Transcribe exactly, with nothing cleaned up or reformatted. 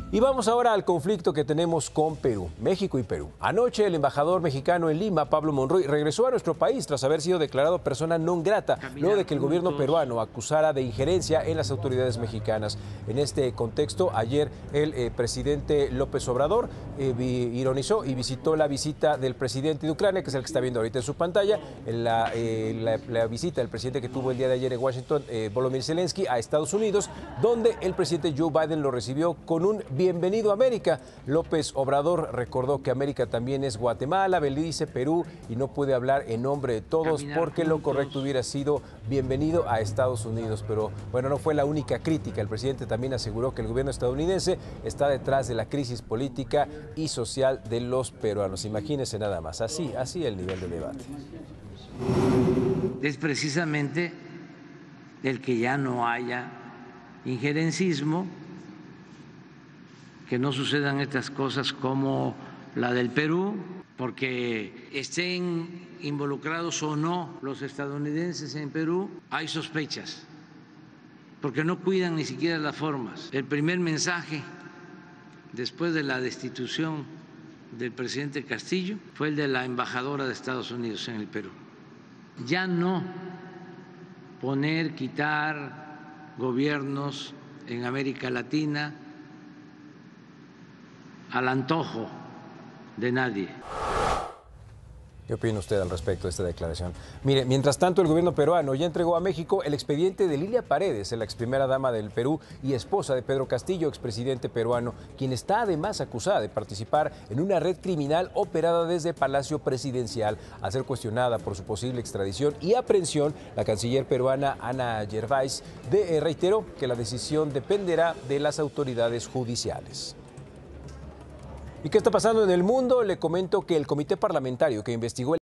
Y vamos ahora al conflicto que tenemos con Perú, México y Perú. Anoche el embajador mexicano en Lima, Pablo Monroy, regresó a nuestro país tras haber sido declarado persona non grata, luego de que el gobierno peruano acusara de injerencia en las autoridades mexicanas. En este contexto, ayer el eh, presidente López Obrador eh, vi, ironizó y visitó la visita del presidente de Ucrania, que es el que está viendo ahorita en su pantalla, en la, eh, la, la visita del presidente que tuvo el día de ayer en Washington, eh, Volodymyr Zelensky, a Estados Unidos, donde el presidente Joe Biden lo recibió con un bienvenido a América. López Obrador recordó que América también es Guatemala, Belice, Perú y no puede hablar en nombre de todos porque lo correcto hubiera sido bienvenido a Estados Unidos. Pero bueno, no fue la única crítica. El presidente también aseguró que el gobierno estadounidense está detrás de la crisis política y social de los peruanos. Imagínense nada más, así, así el nivel de debate. Es precisamente el que ya no haya injerencismo, que no sucedan estas cosas como la del Perú, porque estén involucrados o no los estadounidenses en Perú, hay sospechas, porque no cuidan ni siquiera las formas. El primer mensaje después de la destitución del presidente Castillo fue el de la embajadora de Estados Unidos en el Perú. Ya no poner, quitar gobiernos en América Latina al antojo de nadie. ¿Qué opina usted al respecto de esta declaración? Mire, mientras tanto, el gobierno peruano ya entregó a México el expediente de Lilia Paredes, la ex primera dama del Perú y esposa de Pedro Castillo, expresidente peruano, quien está además acusada de participar en una red criminal operada desde Palacio Presidencial. Al ser cuestionada por su posible extradición y aprehensión, la canciller peruana Ana Gervais de, eh, reiteró que la decisión dependerá de las autoridades judiciales. ¿Y qué está pasando en el mundo? Le comento que el comité parlamentario que investigó el